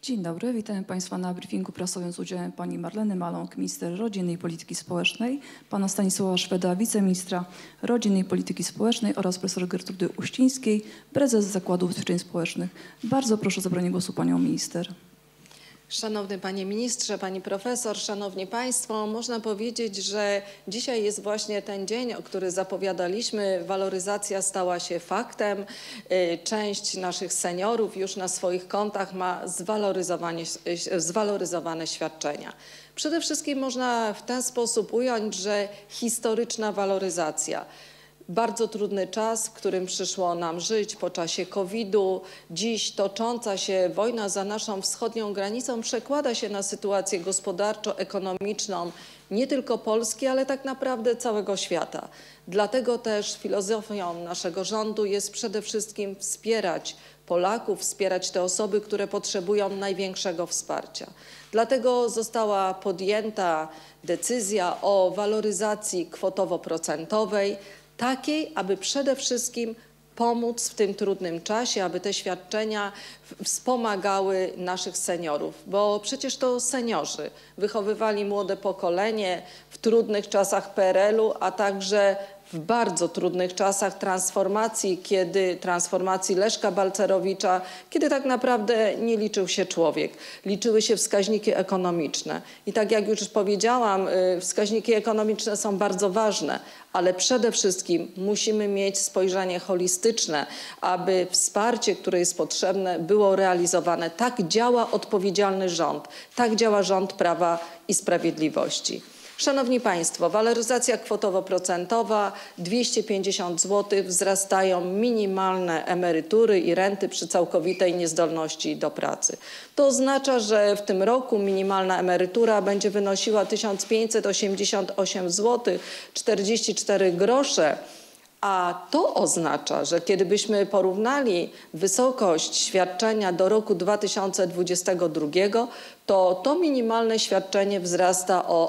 Dzień dobry, witamy Państwa na briefingu prasowym z udziałem pani Marleny Maląg, minister rodziny i polityki społecznej, pana Stanisława Szweda, wiceministra rodziny i polityki społecznej oraz profesor Gertrudy Uścińskiej, prezes Zakładu Ubezpieczeń Społecznych. Bardzo proszę o zabranie głosu panią minister. Szanowny Panie Ministrze, Pani Profesor, Szanowni Państwo, można powiedzieć, że dzisiaj jest właśnie ten dzień, który zapowiadaliśmy. Waloryzacja stała się faktem. Część naszych seniorów już na swoich kontach ma zwaloryzowane świadczenia. Przede wszystkim można w ten sposób ująć, że historyczna waloryzacja. Bardzo trudny czas, w którym przyszło nam żyć po czasie COVID-u. Dziś tocząca się wojna za naszą wschodnią granicą przekłada się na sytuację gospodarczo-ekonomiczną nie tylko Polski, ale tak naprawdę całego świata. Dlatego też filozofią naszego rządu jest przede wszystkim wspierać Polaków, wspierać te osoby, które potrzebują największego wsparcia. Dlatego została podjęta decyzja o waloryzacji kwotowo-procentowej, takiej, aby przede wszystkim pomóc w tym trudnym czasie, aby te świadczenia wspomagały naszych seniorów, bo przecież to seniorzy wychowywali młode pokolenie w trudnych czasach PRL-u, a także w bardzo trudnych czasach transformacji Leszka Balcerowicza, kiedy tak naprawdę nie liczył się człowiek, liczyły się wskaźniki ekonomiczne. I tak jak już powiedziałam, wskaźniki ekonomiczne są bardzo ważne, ale przede wszystkim musimy mieć spojrzenie holistyczne, aby wsparcie, które jest potrzebne, było realizowane. Tak działa odpowiedzialny rząd, tak działa rząd Prawa i Sprawiedliwości. Szanowni Państwo, waloryzacja kwotowo-procentowa, 250 zł, wzrastają minimalne emerytury i renty przy całkowitej niezdolności do pracy. To oznacza, że w tym roku minimalna emerytura będzie wynosiła 1588 zł 44 grosze. A to oznacza, że kiedy byśmy porównali wysokość świadczenia do roku 2022, to minimalne świadczenie wzrasta o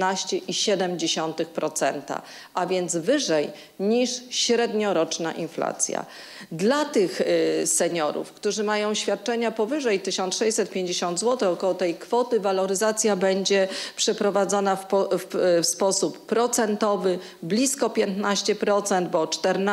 18,7%, a więc wyżej niż średnioroczna inflacja. Dla tych seniorów, którzy mają świadczenia powyżej 1650 zł, około tej kwoty, waloryzacja będzie przeprowadzona w sposób procentowy, blisko 15%, bo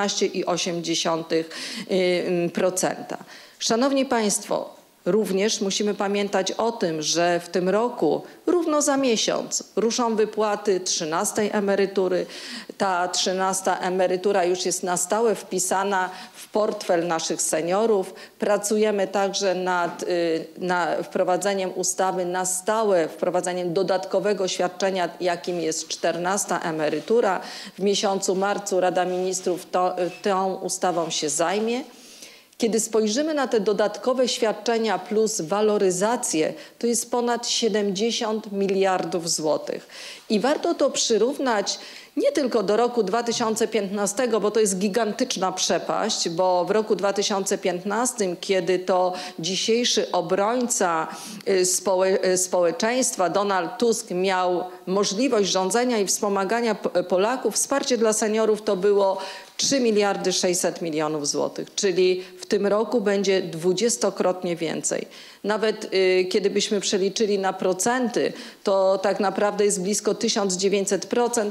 14,8%. Szanowni Państwo, również musimy pamiętać o tym, że w tym roku równo za miesiąc ruszą wypłaty 13. emerytury. Ta 13. emerytura już jest na stałe wpisana w portfel naszych seniorów. Pracujemy także nad wprowadzeniem ustawy na stałe, wprowadzeniem dodatkowego świadczenia, jakim jest 14. emerytura. W miesiącu marcu Rada Ministrów tą ustawą się zajmie. Kiedy spojrzymy na te dodatkowe świadczenia plus waloryzację, to jest ponad 70 miliardów złotych. I warto to przyrównać nie tylko do roku 2015, bo to jest gigantyczna przepaść, bo w roku 2015, kiedy to dzisiejszy obrońca społeczeństwa Donald Tusk miał możliwość rządzenia i wspomagania Polaków, wsparcie dla seniorów to było 3 miliardy 600 milionów złotych, czyli w tym roku będzie 20-krotnie więcej. Nawet kiedy byśmy przeliczyli na procenty, to tak naprawdę jest blisko 1900%.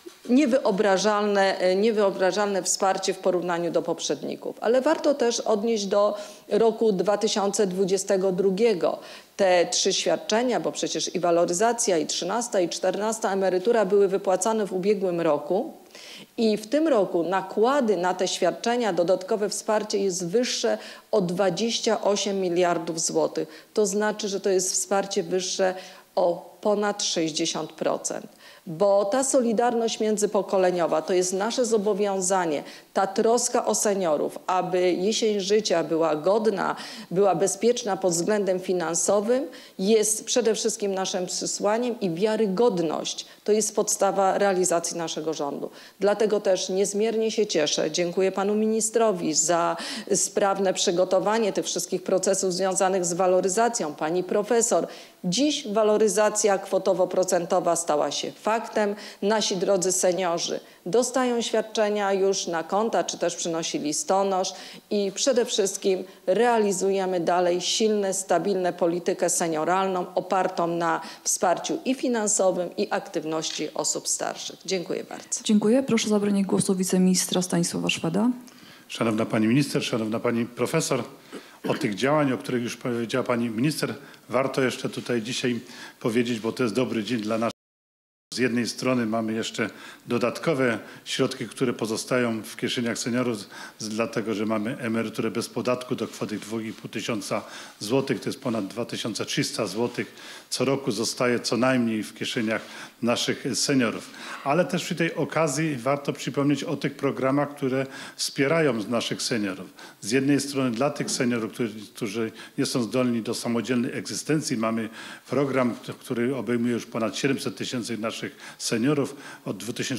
Niewyobrażalne wsparcie w porównaniu do poprzedników. Ale warto też odnieść do roku 2022. Te 3 świadczenia, bo przecież i waloryzacja, i 13, i 14 emerytura były wypłacane w ubiegłym roku. I w tym roku nakłady na te świadczenia, dodatkowe wsparcie jest wyższe o 28 miliardów złotych. To znaczy, że to jest wsparcie wyższe o ponad 60%. Bo ta solidarność międzypokoleniowa to jest nasze zobowiązanie, ta troska o seniorów, aby jesień życia była godna, była bezpieczna pod względem finansowym, jest przede wszystkim naszym przesłaniem i wiarygodność to jest podstawa realizacji naszego rządu. Dlatego też niezmiernie się cieszę, dziękuję panu ministrowi za sprawne przygotowanie tych wszystkich procesów związanych z waloryzacją, pani profesor. Dziś waloryzacja waloryzacja kwotowo-procentowa stała się faktem. Nasi drodzy seniorzy dostają świadczenia już na konta, czy też przynosi listonosz i przede wszystkim realizujemy dalej silną, stabilną politykę senioralną opartą na wsparciu i finansowym, i aktywności osób starszych. Dziękuję bardzo. Dziękuję. Proszę o zabranie głosu wiceministra Stanisława Szweda. Szanowna Pani Minister, Szanowna Pani Profesor, o tych działań, o których już powiedziała Pani Minister, warto jeszcze tutaj dzisiaj powiedzieć, bo to jest dobry dzień dla nas. Z jednej strony mamy jeszcze dodatkowe środki, które pozostają w kieszeniach seniorów, dlatego że mamy emeryturę bez podatku do kwoty 2500 zł, to jest ponad 2300 zł. Co roku zostaje co najmniej w kieszeniach naszych seniorów. Ale też przy tej okazji warto przypomnieć o tych programach, które wspierają naszych seniorów. Z jednej strony dla tych seniorów, którzy nie są zdolni do samodzielnej egzystencji, mamy program, który obejmuje już ponad 700 tysięcy naszych seniorów. Od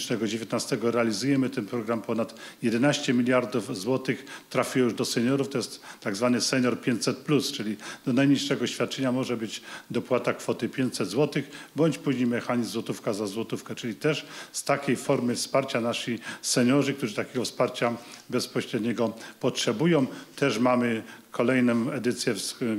2019 realizujemy ten program, ponad 11 miliardów złotych trafiło już do seniorów. To jest tak zwany Senior 500+, czyli do najniższego świadczenia może być dopłata kwoty 500 zł, bądź później mechanizm złotówka za złotówkę, czyli też z takiej formy wsparcia nasi seniorzy, którzy takiego wsparcia bezpośredniego potrzebują. Też mamy kolejną edycję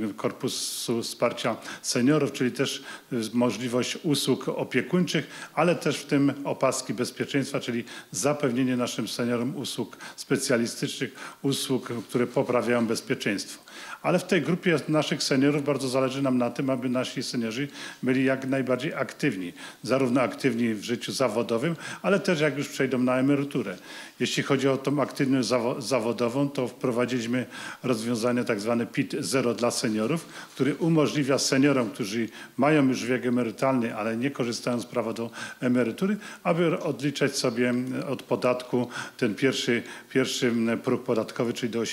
Korpusu Wsparcia Seniorów, czyli też możliwość usług opiekuńczych, ale też w tym opaski bezpieczeństwa, czyli zapewnienie naszym seniorom usług specjalistycznych, usług, które poprawiają bezpieczeństwo. Ale w tej grupie naszych seniorów bardzo zależy nam na tym, aby nasi seniorzy byli jak najbardziej aktywni. Zarówno aktywni w życiu zawodowym, ale też jak już przejdą na emeryturę. Jeśli chodzi o tą aktywność zawodową, to wprowadziliśmy rozwiązanie tak zwane PIT-0 dla seniorów, który umożliwia seniorom, którzy mają już wiek emerytalny, ale nie korzystają z prawa do emerytury, aby odliczać sobie od podatku ten pierwszy próg podatkowy, czyli do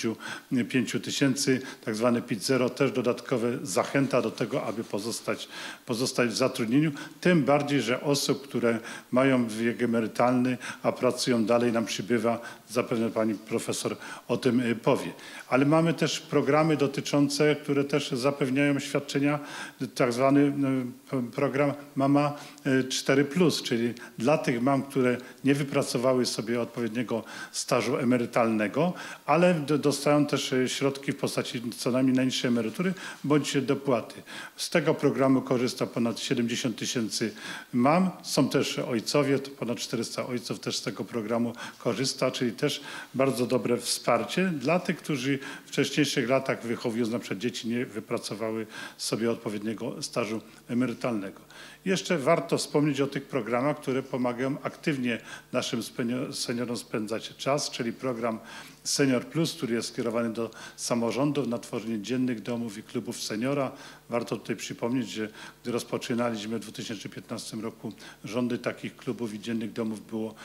85 tysięcy. Tak zwany PIT-0 też dodatkowe zachęta do tego, aby pozostać w zatrudnieniu. Tym bardziej, że osób, które mają wiek emerytalny, a pracują dalej, nam przybywa. Zapewne Pani Profesor o tym powie. Ale mamy też programy dotyczące, które też zapewniają świadczenia, tak zwany program Mama 4+, czyli dla tych mam, które nie wypracowały sobie odpowiedniego stażu emerytalnego, ale dostają też środki w postaci co najmniej najniższej emerytury bądź dopłaty. Z tego programu korzysta ponad 70 tysięcy mam. Są też ojcowie, to ponad 400 ojców też z tego programu korzysta, czyli też bardzo dobre wsparcie dla tych, którzy w wcześniejszych latach wychowując na przykład dzieci nie wypracowały sobie odpowiedniego stażu emerytalnego. Jeszcze warto wspomnieć o tych programach, które pomagają aktywnie naszym seniorom spędzać czas, czyli program Senior Plus, który jest skierowany do samorządów na tworzenie dziennych domów i klubów seniora. Warto tutaj przypomnieć, że gdy rozpoczynaliśmy w 2015 roku rządy, takich klubów i dziennych domów było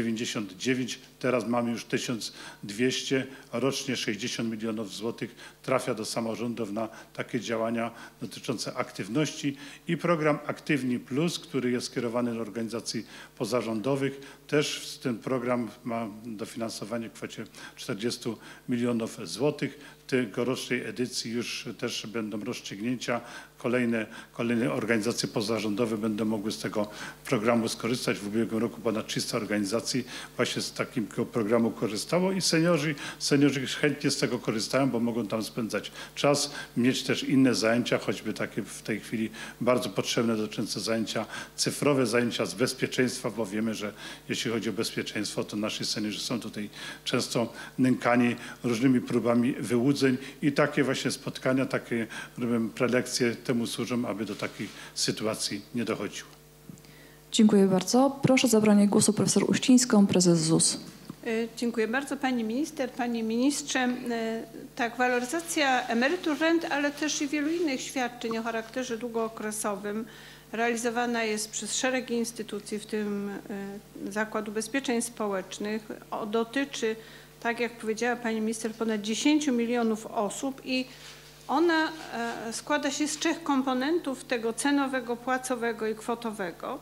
99. Teraz mamy już 1200. Rocznie 60 milionów złotych trafia do samorządów na takie działania dotyczące aktywności i program Aktywni Plus, który jest skierowany do organizacji pozarządowych. Też ten program ma dofinansowanie w kwocie 40 milionów złotych. W tegorocznej edycji już też będą rozstrzygnięcia. Kolejne organizacje pozarządowe będą mogły z tego programu skorzystać. W ubiegłym roku ponad 300 organizacji właśnie z takiego programu korzystało i seniorzy chętnie z tego korzystają, bo mogą tam spędzać czas, mieć też inne zajęcia, choćby takie w tej chwili bardzo potrzebne dotyczące zajęcia cyfrowe, zajęcia z bezpieczeństwa, bo wiemy, że jeśli chodzi o bezpieczeństwo, to nasi seniorzy są tutaj często nękani różnymi próbami wyłudzeń i takie właśnie spotkania, takie prelekcje temu służą, aby do takich sytuacji nie dochodziło. Dziękuję bardzo. Proszę o zabranie głosu profesor Uścińską, prezes ZUS. Dziękuję bardzo Pani Minister. Panie Ministrze, tak, waloryzacja emerytur, rent, ale też i wielu innych świadczeń o charakterze długookresowym realizowana jest przez szereg instytucji, w tym Zakład Ubezpieczeń Społecznych. Dotyczy, tak jak powiedziała Pani Minister, ponad 10 milionów osób i ona składa się z 3 komponentów, tego cenowego, płacowego i kwotowego.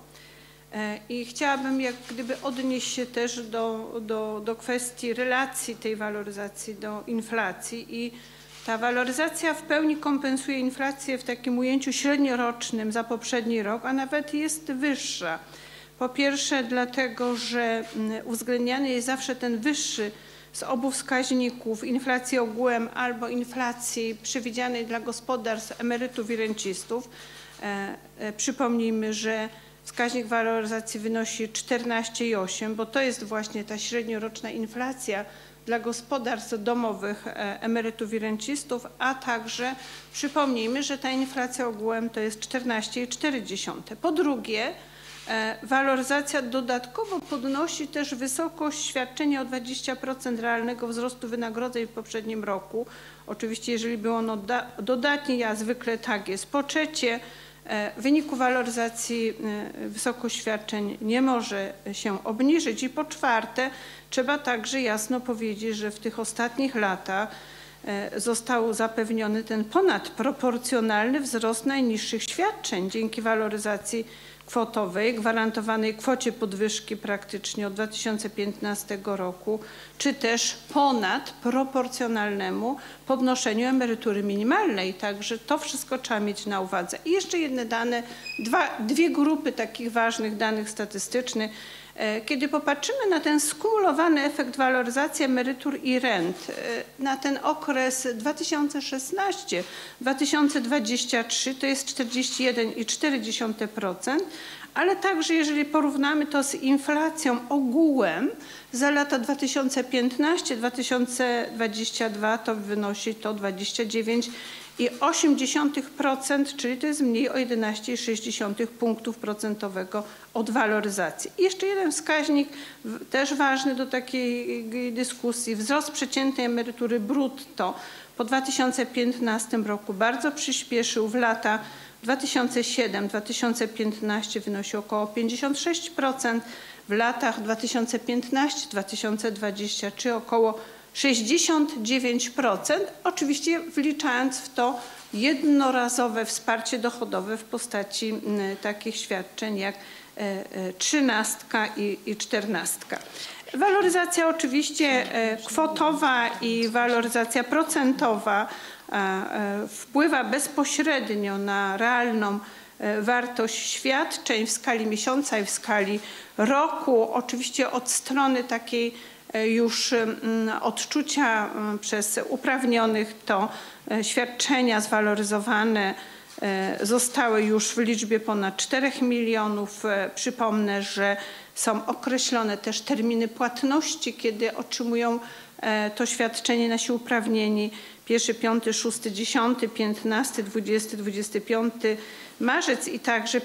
I chciałabym jak gdyby odnieść się też do kwestii relacji tej waloryzacji do inflacji i Ta waloryzacja w pełni kompensuje inflację w takim ujęciu średniorocznym za poprzedni rok, a nawet jest wyższa. Po pierwsze dlatego, że uwzględniany jest zawsze ten wyższy z obu wskaźników inflacji ogółem albo inflacji przewidzianej dla gospodarstw, emerytów i rencistów. Przypomnijmy, że wskaźnik waloryzacji wynosi 14,8, bo to jest właśnie ta średnioroczna inflacja dla gospodarstw domowych, emerytów i rencistów, a także przypomnijmy, że ta inflacja ogółem to jest 14,4. Po drugie, waloryzacja dodatkowo podnosi też wysokość świadczenia o 20% realnego wzrostu wynagrodzeń w poprzednim roku. Oczywiście jeżeli było ono dodatnie, a zwykle tak jest. Po trzecie, w wyniku waloryzacji wysokość świadczeń nie może się obniżyć. I po czwarte, trzeba także jasno powiedzieć, że w tych ostatnich latach został zapewniony ten ponadproporcjonalny wzrost najniższych świadczeń dzięki waloryzacji kwotowej, gwarantowanej kwocie podwyżki praktycznie od 2015 roku, czy też ponadproporcjonalnemu podnoszeniu emerytury minimalnej. Także to wszystko trzeba mieć na uwadze. I jeszcze jedne dane, dwie grupy takich ważnych danych statystycznych. Kiedy popatrzymy na ten skumulowany efekt waloryzacji emerytur i rent na ten okres 2016-2023 to jest 41,4%, ale także jeżeli porównamy to z inflacją ogółem za lata 2015-2022 to wynosi to 29,8%, czyli to jest mniej o 11,6 punktów procentowego od waloryzacji. I jeszcze jeden wskaźnik też ważny do takiej dyskusji. Wzrost przeciętnej emerytury brutto po 2015 roku bardzo przyspieszył. W latach 2007-2015 wynosi około 56%, w latach 2015-2023 około 69%, oczywiście wliczając w to jednorazowe wsparcie dochodowe w postaci takich świadczeń jak trzynastka i czternastka. Waloryzacja oczywiście kwotowa i waloryzacja procentowa wpływa bezpośrednio na realną wartość świadczeń w skali miesiąca i w skali roku. Oczywiście od strony takiej już odczucia przez uprawnionych to świadczenia zwaloryzowane zostały już w liczbie ponad 4 milionów. Przypomnę, że są określone też terminy płatności, kiedy otrzymują to świadczenie nasi uprawnieni. 1, 5, 6, 10, 15, 20, 25 marzec i także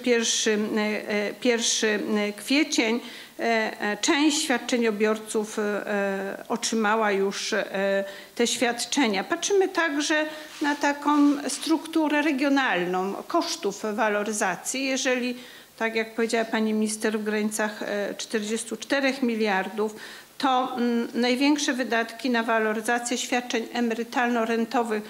1 kwiecień. Część świadczeniobiorców otrzymała już te świadczenia. Patrzymy także na taką strukturę regionalną kosztów waloryzacji. Jeżeli, tak jak powiedziała pani minister, w granicach 44 miliardów, to największe wydatki na waloryzację świadczeń emerytalno-rentowych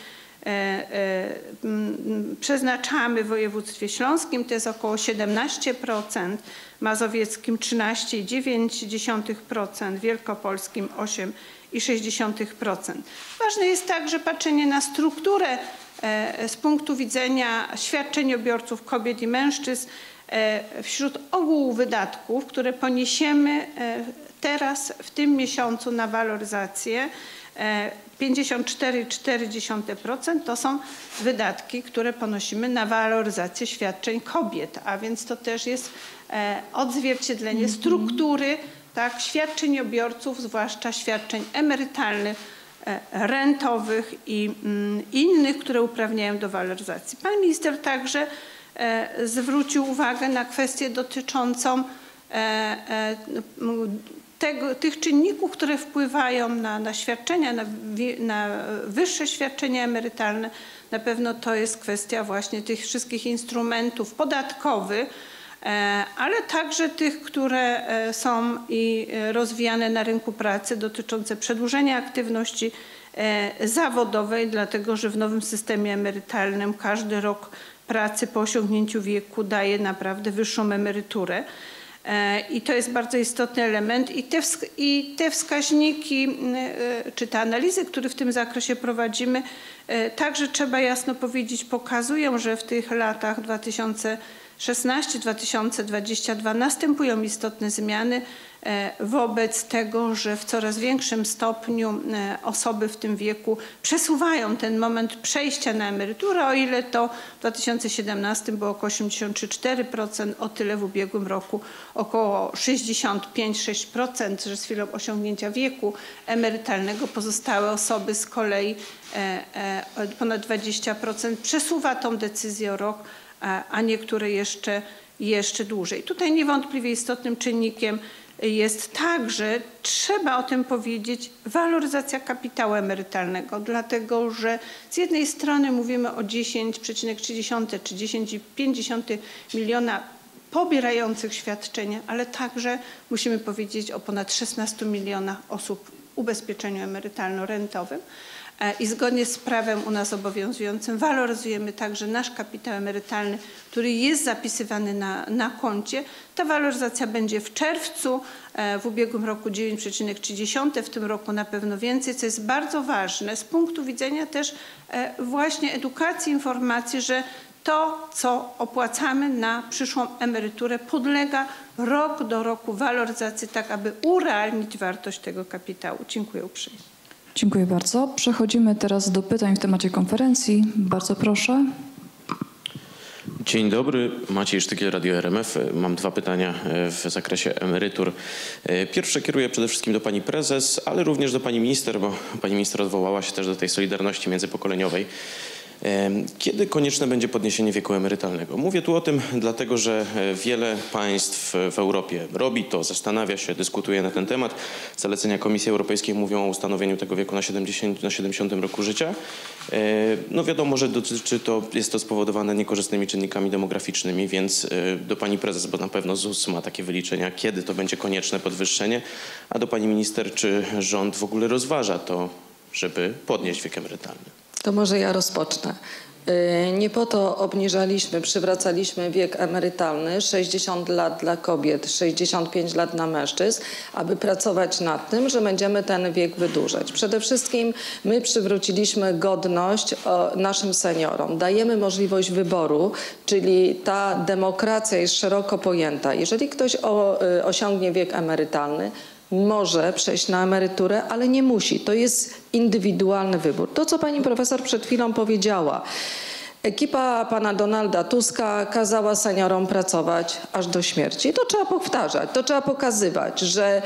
przeznaczamy w województwie śląskim, to jest około 17%, mazowieckim 13,9%, wielkopolskim 8,6%. Ważne jest także patrzenie na strukturę z punktu widzenia świadczeniobiorców kobiet i mężczyzn wśród ogółu wydatków, które poniesiemy teraz w tym miesiącu na waloryzację. 54,4% to są wydatki, które ponosimy na waloryzację świadczeń kobiet, a więc to też jest odzwierciedlenie struktury tak, świadczeniobiorców, zwłaszcza świadczeń emerytalnych, rentowych i innych, które uprawniają do waloryzacji. Pan minister także zwrócił uwagę na kwestię dotyczącą tych czynników, które wpływają na świadczenia, na wyższe świadczenia emerytalne. Na pewno to jest kwestia właśnie tych wszystkich instrumentów podatkowych, ale także tych, które są i rozwijane na rynku pracy dotyczące przedłużenia aktywności zawodowej, dlatego że w nowym systemie emerytalnym każdy rok pracy po osiągnięciu wieku daje naprawdę wyższą emeryturę. I to jest bardzo istotny element i te wskaźniki, czy te analizy, które w tym zakresie prowadzimy, Także trzeba jasno powiedzieć, pokazują, że w tych latach 2016-2022 następują istotne zmiany wobec tego, że w coraz większym stopniu osoby w tym wieku przesuwają ten moment przejścia na emeryturę, o ile to w 2017 było około 83,4%, o tyle w ubiegłym roku około 65-6%, że z chwilą osiągnięcia wieku emerytalnego pozostałe osoby z kolei ponad 20% przesuwa tą decyzję o rok, a niektóre jeszcze dłużej. Tutaj niewątpliwie istotnym czynnikiem jest także, trzeba o tym powiedzieć, waloryzacja kapitału emerytalnego, dlatego że z jednej strony mówimy o 10,3 czy 10,5 miliona pobierających świadczenia, ale także musimy powiedzieć o ponad 16 milionach osób w ubezpieczeniu emerytalno-rentowym. I zgodnie z prawem u nas obowiązującym waloryzujemy także nasz kapitał emerytalny, który jest zapisywany na koncie. Ta waloryzacja będzie w czerwcu, w ubiegłym roku 9,3, w tym roku na pewno więcej, co jest bardzo ważne z punktu widzenia też właśnie edukacji, informacji, że to, co opłacamy na przyszłą emeryturę, podlega rok do roku waloryzacji, tak aby urealnić wartość tego kapitału. Dziękuję uprzejmie. Dziękuję bardzo. Przechodzimy teraz do pytań w temacie konferencji. Bardzo proszę. Dzień dobry, Maciej Sztykiel, Radio RMF. Mam dwa pytania w zakresie emerytur. Pierwsze kieruję przede wszystkim do pani prezes, ale również do pani minister, bo pani minister odwołała się też do tej solidarności międzypokoleniowej. Kiedy konieczne będzie podniesienie wieku emerytalnego? Mówię tu o tym dlatego, że wiele państw w Europie robi to, zastanawia się, dyskutuje na ten temat. Zalecenia Komisji Europejskiej mówią o ustanowieniu tego wieku na 70 roku życia. No wiadomo, że jest to spowodowane niekorzystnymi czynnikami demograficznymi, więc do pani prezes, bo na pewno ZUS ma takie wyliczenia, kiedy to będzie konieczne podwyższenie, a do pani minister, czy rząd w ogóle rozważa to, żeby podnieść wiek emerytalny? To może ja rozpocznę. Nie po to obniżaliśmy, przywracaliśmy wiek emerytalny 60 lat dla kobiet, 65 lat dla mężczyzn, aby pracować nad tym, że będziemy ten wiek wydłużać. Przede wszystkim my przywróciliśmy godność naszym seniorom. Dajemy możliwość wyboru, czyli ta demokracja jest szeroko pojęta. Jeżeli ktoś osiągnie wiek emerytalny, może przejść na emeryturę, ale nie musi. To jest indywidualny wybór. To, co pani profesor przed chwilą powiedziała. Ekipa pana Donalda Tuska kazała seniorom pracować aż do śmierci. To trzeba powtarzać, to trzeba pokazywać, że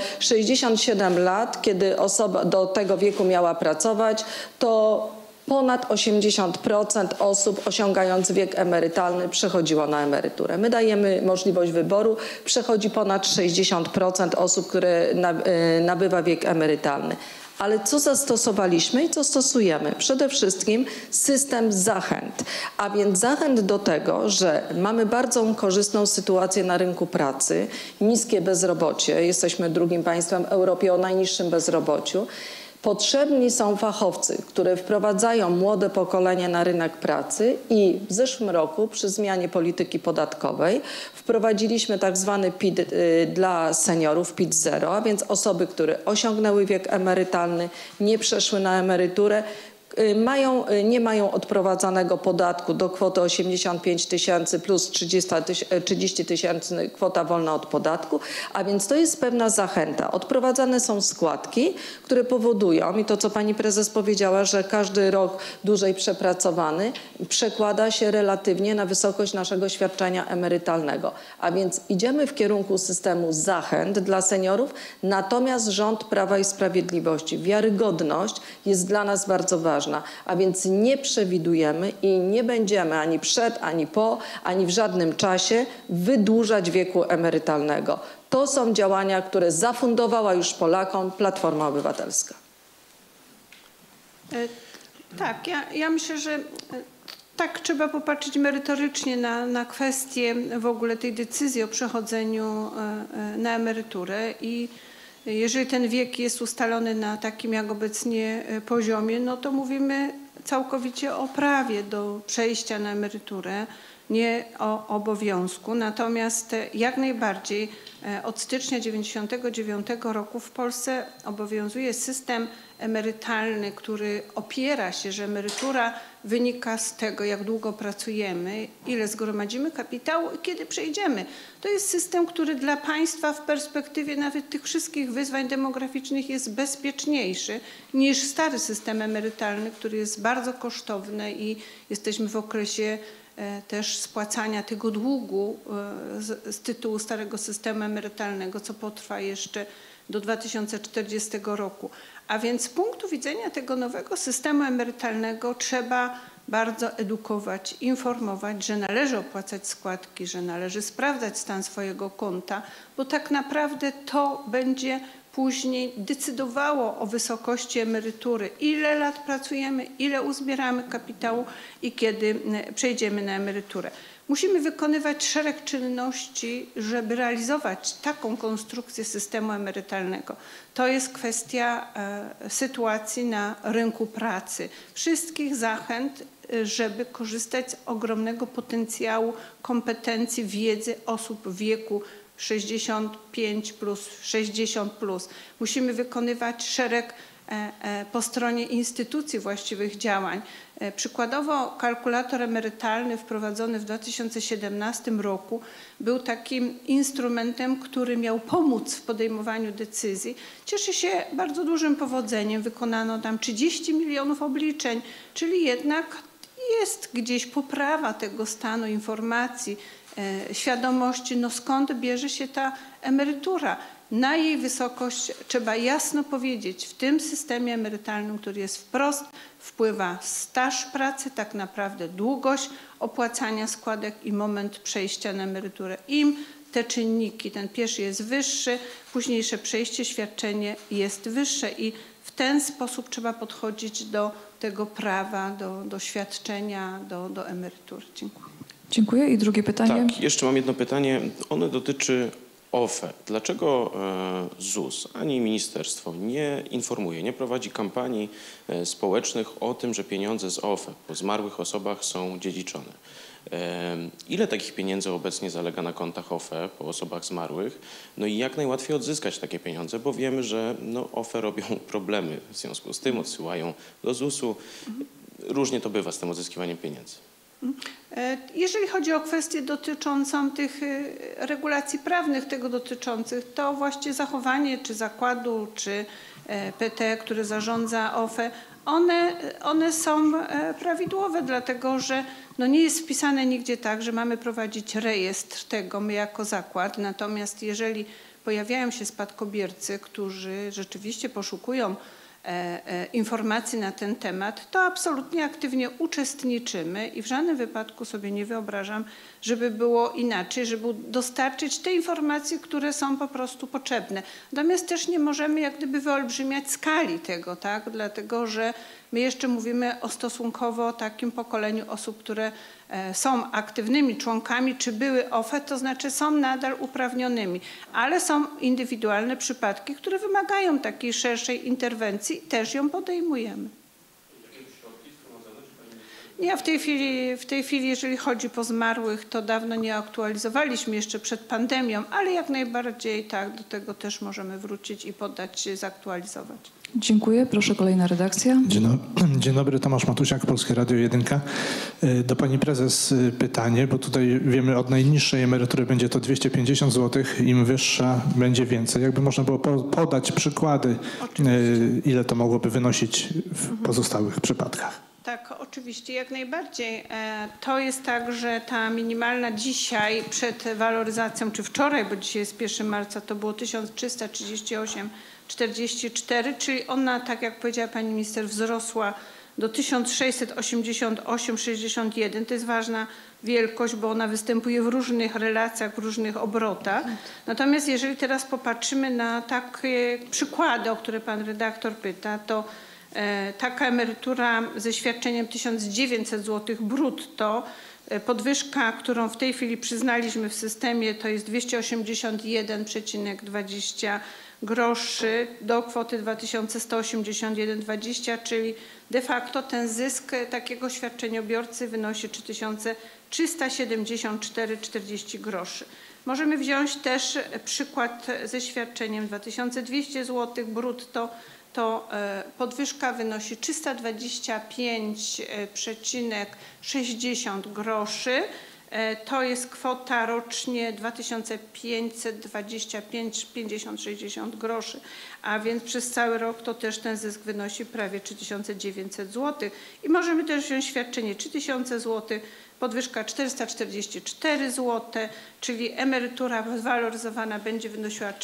67 lat, kiedy osoba do tego wieku miała pracować, to ponad 80% osób osiągając wiek emerytalny przechodziło na emeryturę. My dajemy możliwość wyboru, przechodzi ponad 60% osób, które nabywa wiek emerytalny. Ale co zastosowaliśmy i co stosujemy? Przede wszystkim system zachęt, a więc zachęt do tego, że mamy bardzo korzystną sytuację na rynku pracy, niskie bezrobocie, jesteśmy drugim państwem w Europie o najniższym bezrobociu. Potrzebni są fachowcy, które wprowadzają młode pokolenie na rynek pracy i w zeszłym roku przy zmianie polityki podatkowej wprowadziliśmy tak zwany PIT dla seniorów, PIT 0, a więc osoby, które osiągnęły wiek emerytalny, nie przeszły na emeryturę, nie mają odprowadzanego podatku do kwoty 85 000 plus 30 000 kwota wolna od podatku, a więc to jest pewna zachęta. Odprowadzane są składki, które powodują, i to co pani prezes powiedziała, że każdy rok dłużej przepracowany przekłada się relatywnie na wysokość naszego świadczenia emerytalnego. A więc idziemy w kierunku systemu zachęt dla seniorów, natomiast rząd Prawa i Sprawiedliwości, wiarygodność jest dla nas bardzo ważna. A więc nie przewidujemy i nie będziemy ani przed, ani po, ani w żadnym czasie wydłużać wieku emerytalnego. To są działania, które zafundowała już Polakom Platforma Obywatelska. Tak, ja myślę, że tak trzeba popatrzeć merytorycznie na kwestię w ogóle tej decyzji o przechodzeniu na emeryturę i jeżeli ten wiek jest ustalony na takim jak obecnie poziomie, no to mówimy całkowicie o prawie do przejścia na emeryturę. nie o obowiązku. Natomiast jak najbardziej od stycznia 1999 roku w Polsce obowiązuje system emerytalny, który opiera się, że emerytura wynika z tego, jak długo pracujemy, ile zgromadzimy kapitału i kiedy przejdziemy. To jest system, który dla państwa w perspektywie nawet tych wszystkich wyzwań demograficznych jest bezpieczniejszy niż stary system emerytalny, który jest bardzo kosztowny i jesteśmy w okresie też spłacania tego długu z tytułu starego systemu emerytalnego, co potrwa jeszcze do 2040 roku. A więc z punktu widzenia tego nowego systemu emerytalnego trzeba bardzo edukować, informować, że należy opłacać składki, że należy sprawdzać stan swojego konta, bo tak naprawdę to będzie później decydowało o wysokości emerytury, ile lat pracujemy, ile uzbieramy kapitału i kiedy przejdziemy na emeryturę. Musimy wykonywać szereg czynności, żeby realizować taką konstrukcję systemu emerytalnego. To jest kwestia sytuacji na rynku pracy, wszystkich zachęt, żeby korzystać z ogromnego potencjału kompetencji, wiedzy osób w wieku 65 plus, 60 plus. Musimy wykonywać szereg po stronie instytucji właściwych działań. Przykładowo kalkulator emerytalny wprowadzony w 2017 roku był takim instrumentem, który miał pomóc w podejmowaniu decyzji. Cieszy się bardzo dużym powodzeniem. Wykonano tam 30 milionów obliczeń, czyli jednak jest gdzieś poprawa tego stanu informacji, świadomości, no skąd bierze się ta emerytura. Na jej wysokość trzeba jasno powiedzieć, w tym systemie emerytalnym, który jest wprost, wpływa staż pracy, tak naprawdę długość opłacania składek i moment przejścia na emeryturę. Im te czynniki, ten pierwszy jest wyższy, późniejsze przejście, świadczenie jest wyższe i w ten sposób trzeba podchodzić do tego prawa, do świadczenia, do emerytury. Dziękuję. Dziękuję. I drugie pytanie. Tak, jeszcze mam jedno pytanie. Ono dotyczy OFE. Dlaczego ZUS ani ministerstwo nie informuje, nie prowadzi kampanii społecznych o tym, że pieniądze z OFE po zmarłych osobach są dziedziczone? Ile takich pieniędzy obecnie zalega na kontach OFE po osobach zmarłych? No i jak najłatwiej odzyskać takie pieniądze, bo wiemy, że OFE robią problemy w związku z tym, odsyłają do ZUS-u. Różnie to bywa z tym odzyskiwaniem pieniędzy. Jeżeli chodzi o kwestię dotyczącą tych regulacji prawnych tego dotyczących, to właściwie zachowanie czy zakładu, czy PT, który zarządza OFE, one są prawidłowe, dlatego że nie jest wpisane nigdzie tak, że mamy prowadzić rejestr tego my jako zakład, natomiast jeżeli pojawiają się spadkobiercy, którzy rzeczywiście poszukują informacji na ten temat, to absolutnie aktywnie uczestniczymy i w żadnym wypadku sobie nie wyobrażam, żeby było inaczej, żeby dostarczyć te informacje, które są po prostu potrzebne. Natomiast też nie możemy jak gdyby wyolbrzymiać skali tego, tak? Dlatego że my jeszcze mówimy o stosunkowo takim pokoleniu osób, które są aktywnymi członkami, czy były OFE, to znaczy są nadal uprawnionymi, ale są indywidualne przypadki, które wymagają takiej szerszej interwencji i też ją podejmujemy. Ja w tej chwili, jeżeli chodzi o zmarłych, to dawno nie aktualizowaliśmy jeszcze przed pandemią, ale jak najbardziej tak, do tego też możemy wrócić i poddać się, zaktualizować. Dziękuję. Proszę, kolejna redakcja. Dzień dobry, Tomasz Matusiak, Polskie Radio 1. Do pani prezes pytanie, bo tutaj wiemy, od najniższej emerytury będzie to 250 zł, im wyższa będzie więcej. Jakby można było podać przykłady, ile to mogłoby wynosić w pozostałych przypadkach. Tak, oczywiście, jak najbardziej. To jest tak, że ta minimalna dzisiaj przed waloryzacją, czy wczoraj, bo dzisiaj jest 1 marca, to było 1338,44, czyli ona, tak jak powiedziała pani minister, wzrosła do 1688,61. To jest ważna wielkość, bo ona występuje w różnych relacjach, w różnych obrotach. Natomiast jeżeli teraz popatrzymy na takie przykłady, o które pan redaktor pyta, to taka emerytura ze świadczeniem 1900 zł brutto, podwyżka, którą w tej chwili przyznaliśmy w systemie, to jest 281,20 groszy do kwoty 2181,20, czyli de facto ten zysk takiego świadczeniobiorcy wynosi 3000 374,40 groszy. Możemy wziąć też przykład ze świadczeniem 2200 zł brutto. To podwyżka wynosi 325,60 groszy. To jest kwota rocznie 2525,50-60 groszy, a więc przez cały rok to też ten zysk wynosi prawie 3900 zł. I możemy też wziąć świadczenie 3000 zł, podwyżka 444 zł, czyli emerytura zwaloryzowana będzie wynosiła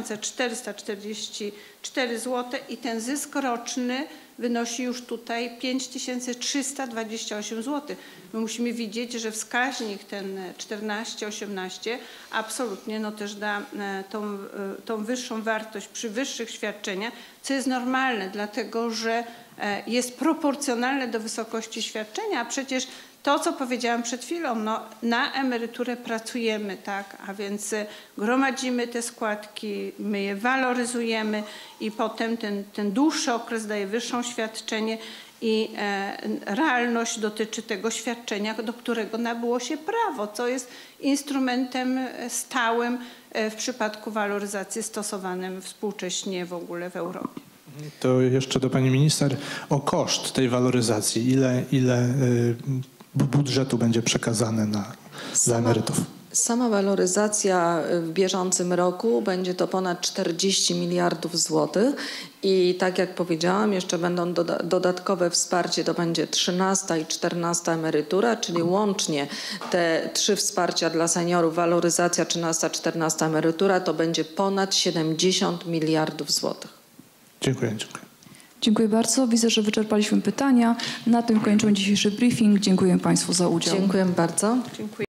3444 zł i ten zysk roczny wynosi już tutaj 5328 zł. My musimy widzieć, że wskaźnik ten 14-18 absolutnie no też da tą wyższą wartość przy wyższych świadczeniach, co jest normalne, dlatego że jest proporcjonalne do wysokości świadczenia, a przecież to, co powiedziałam przed chwilą, no, na emeryturę pracujemy, tak, a więc gromadzimy te składki, my je waloryzujemy i potem ten dłuższy okres daje wyższe świadczenie i realność dotyczy tego świadczenia, do którego nabyło się prawo, co jest instrumentem stałym w przypadku waloryzacji stosowanym współcześnie w ogóle w Europie. To jeszcze do pani minister o koszt tej waloryzacji. Ile budżetu będzie przekazane dla emerytów? Sama waloryzacja w bieżącym roku będzie to ponad 40 miliardów złotych i tak jak powiedziałam, jeszcze będą dodatkowe wsparcie, to będzie 13. i 14. emerytura, czyli łącznie te 3 wsparcia dla seniorów, waloryzacja 13. 14. emerytura to będzie ponad 70 miliardów złotych. Dziękuję. Dziękuję bardzo. Widzę, że wyczerpaliśmy pytania. Na tym kończymy dzisiejszy briefing. Dziękuję Państwu za udział. Dziękuję bardzo. Dziękuję.